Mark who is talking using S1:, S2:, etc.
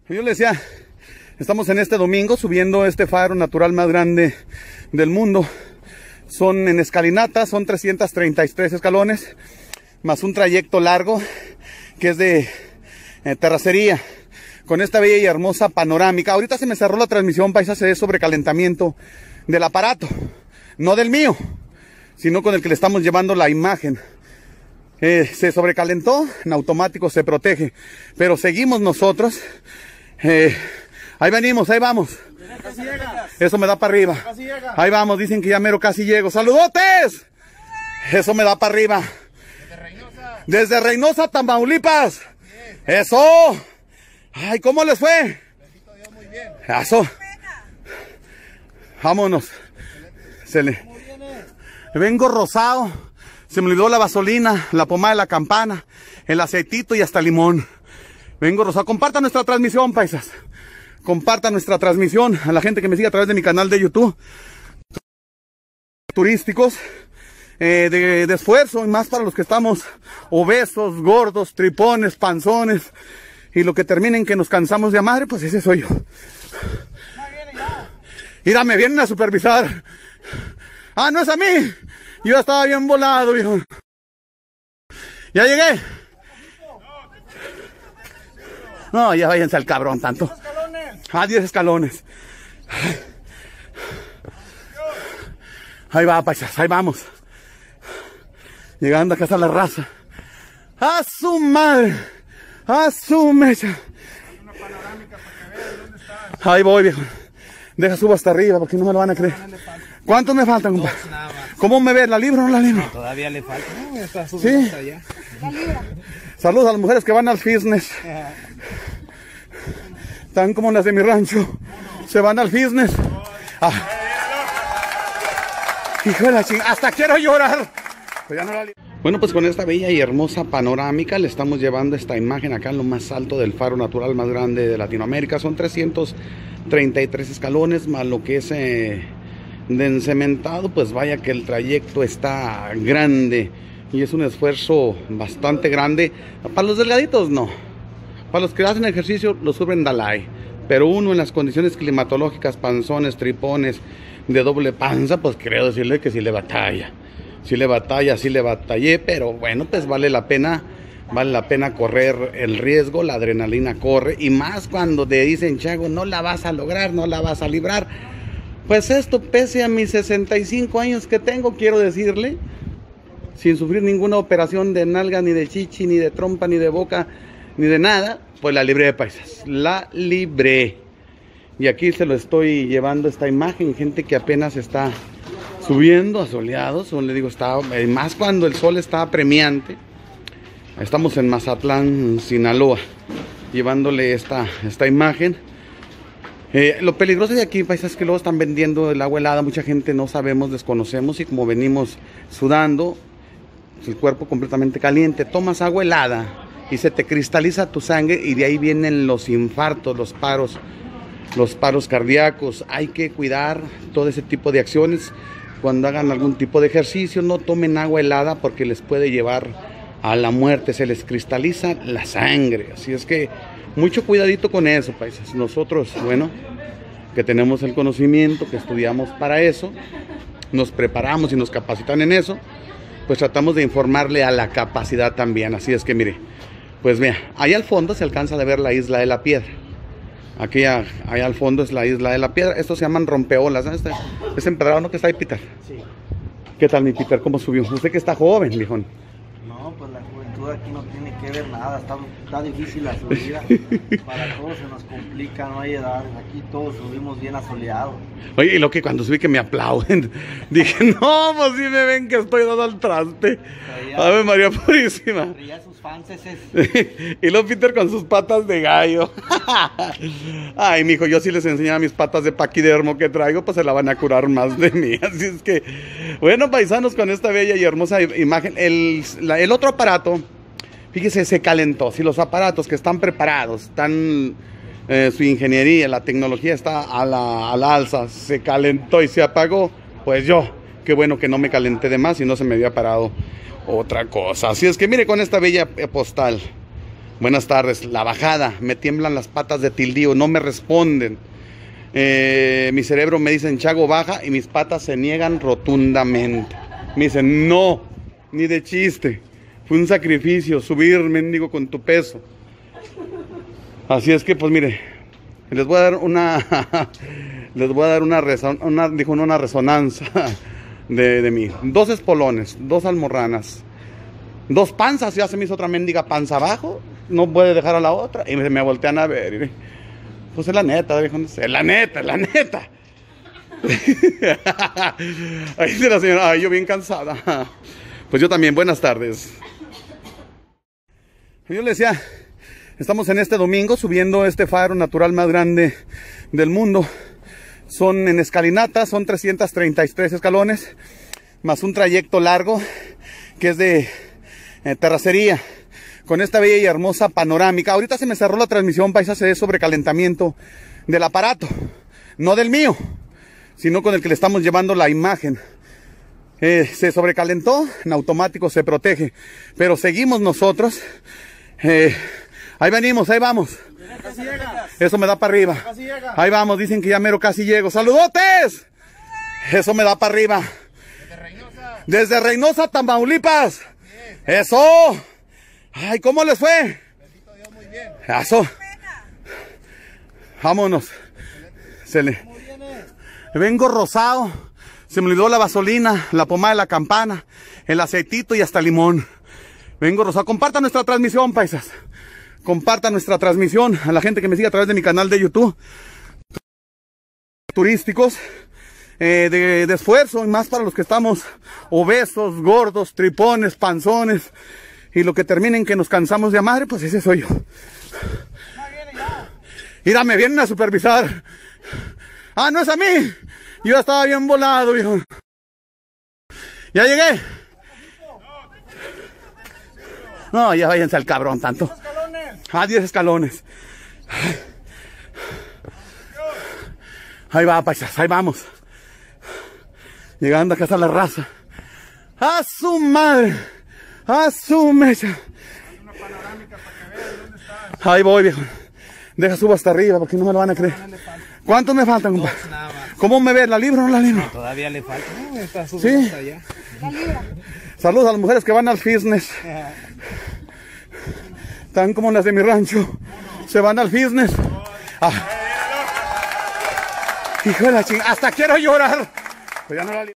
S1: Yo le decía, estamos en este domingo subiendo este faro natural más grande del mundo. Son en escalinata, son 333 escalones, más un trayecto largo que es de terracería, con esta bella y hermosa panorámica. Ahorita se me cerró la transmisión, paisa, se ve sobrecalentamiento del aparato, no del mío, sino con el que le estamos llevando la imagen. Se sobrecalentó, en automático se protege, pero seguimos nosotros. Ahí venimos, ahí vamos. Eso me da para arriba. Ahí vamos, dicen que ya mero casi llego. ¡Saludotes! Eso me da para arriba. Desde Reynosa, Tamaulipas. Eso. Ay, ¿cómo les fue? Eso. Vámonos. Vengo rosado. Se me olvidó la vaselina, la pomada de la campana, el aceitito y hasta limón. Vengo rosado. Compartan nuestra transmisión, paisas. Compartan nuestra transmisión a la gente que me sigue a través de mi canal de YouTube. Turísticos de esfuerzo, y más para los que estamos obesos, gordos, tripones, panzones, y lo que termina en que nos cansamos de madre, pues ese soy yo. Mira, me vienen a supervisar. Ah, no es a mí. Yo ya estaba bien volado, viejo. Ya llegué. No, ya váyanse al cabrón tanto. 10 escalones. Ahí va, paisas, ahí vamos. Llegando a casa la raza. ¡A su madre! ¡A su mecha! Ahí voy, viejo. Deja subo hasta arriba porque no me lo van a creer. ¿Cuántos me faltan, compadre? ¿Cómo me ves? ¿La libro o no la libro?
S2: Todavía le falta. No, está subiendo hasta allá.
S1: Saludos a las mujeres que van al fitness. Están como las de mi rancho. Se van al fitness. Hijo de la chingada, hasta quiero llorar. Pues ya no la... Bueno, pues con esta bella y hermosa panorámica le estamos llevando esta imagen acá en lo más alto del faro natural más grande de Latinoamérica. Son 333 escalones, más lo que es de encementado. Pues vaya que el trayecto está grande y es un esfuerzo bastante grande. Para los delgaditos no. Para los que hacen ejercicio lo suben Dalai, pero uno en las condiciones climatológicas, panzones, tripones, de doble panza, pues creo decirle que sí le batalla. Sí le batallé, pero bueno, pues vale la pena correr el riesgo, la adrenalina corre, y más cuando te dicen, Chago, no la vas a lograr, no la vas a librar. Pues esto, pese a mis 65 años que tengo, quiero decirle, sin sufrir ninguna operación de nalga, ni de chichi, ni de trompa, ni de boca, ni de nada, pues la libré, paisas, la libré. Y aquí se lo estoy llevando esta imagen, gente que apenas está subiendo, asoleados, le digo, está, más cuando el sol está apremiante. Estamos en Mazatlán, Sinaloa, llevándole esta imagen. Lo peligroso de aquí, paisas, es que luego están vendiendo el agua helada, mucha gente no sabemos, desconocemos, y como venimos sudando, el cuerpo completamente caliente, tomas agua helada y se te cristaliza tu sangre y de ahí vienen los infartos, los paros cardíacos. Hay que cuidar todo ese tipo de acciones. Cuando hagan algún tipo de ejercicio, no tomen agua helada porque les puede llevar a la muerte, se les cristaliza la sangre. Así es que mucho cuidadito con eso, paisas. Nosotros, bueno, que tenemos el conocimiento, que estudiamos para eso, nos preparamos y nos capacitan en eso, pues tratamos de informarle a la capacidad también. Así es que mire, pues vea, allá al fondo se alcanza a ver la Isla de la Piedra. Aquí allá al fondo es la Isla de la Piedra. Estos se llaman rompeolas, ¿no? Este empedrado, ¿no? Que está ahí, Peter. Sí. ¿Qué tal, mi Peter? ¿Cómo subió? Usted que está joven, viejón.
S2: No, pues la juventud aquí no tiene que ver nada. Está difícil la subida. Para todos se nos complica, no hay edad. Aquí todos subimos bien asoleados.
S1: Oye, y lo que cuando subí que me aplauden. Dije, no, pues sí me ven que estoy dando al traste. Ave María Purísima.
S2: Sus fans
S1: y luego Peter con sus patas de gallo. Ay, mijo, yo sí les enseñaba mis patas de paquidermo que traigo, pues se la van a curar más de mí. Así es que, bueno, paisanos, con esta bella y hermosa imagen, el otro aparato, fíjese, se calentó. Si los aparatos que están preparados, su ingeniería, la tecnología está a la alza, se calentó y se apagó, pues yo, qué bueno que no me calenté de más y no se me había parado otra cosa. Así es que mire, con esta bella postal Buenas tardes. La bajada, me tiemblan las patas de tildío, no me responden. Mi cerebro me dice Chago baja y mis patas se niegan rotundamente. Me dicen no, ni de chiste. Fue un sacrificio subir, mendigo, con tu peso. Así es que pues mire, les voy a dar una resonancia de mí. 2 espolones, 2 almorranas, 2 panzas, ya se me hizo otra mendiga panza abajo. No puede dejar a la otra. Y me voltean a ver. Y, pues es la neta, viejo. Es la neta, es la neta. Ahí dice la señora, ay, yo bien cansada. Pues yo también, buenas tardes. Yo le decía, estamos en este domingo subiendo este faro natural más grande del mundo. Son en escalinata, son 333 escalones, más un trayecto largo que es de terracería, con esta bella y hermosa panorámica. Ahorita se me cerró la transmisión, paisa, se ve sobrecalentamiento del aparato, no del mío, sino con el que le estamos llevando la imagen. Se sobrecalentó, en automático se protege, pero seguimos nosotros. Ahí venimos, ahí vamos. Eso me da para arriba. Ahí vamos, dicen que ya mero casi llego. ¡Saludotes! Eso me da para arriba. Desde Reynosa, Tamaulipas. Eso. Ay, ¿cómo les fue?
S3: Bendito Dios, muy bien.
S1: Eso. Vámonos. Vengo rosado. Se me olvidó la vaselina, la pomada de la campana, el aceitito y hasta limón. Vengo rosado. Compartan nuestra transmisión, paisas. Compartan nuestra transmisión a la gente que me sigue a través de mi canal de YouTube. Turísticos de esfuerzo, y más para los que estamos obesos, gordos, tripones, panzones. Y lo que termine en que nos cansamos de madre, pues ese soy yo. Mira, me vienen a supervisar. Ah, no es a mí. Yo ya estaba bien volado, viejo. Ya llegué. No, ya váyanse al cabrón tanto. 10 escalones. Ahí va, paisas, ahí vamos. Llegando a casa la raza. ¡A su madre! ¡A su mecha! Ahí voy, viejo. Deja subo hasta arriba porque no me lo van a creer. ¿Cuántos me faltan, compadre? ¿Cómo me ves? ¿La libro o no la libro?
S3: Todavía le falta. No, está subiendo hasta allá.
S1: Saludos a las mujeres que van al fitness. Tan como las de mi rancho. Se van al fitness. Hijo de la chingada. Hasta quiero llorar. Pues ya no la libro.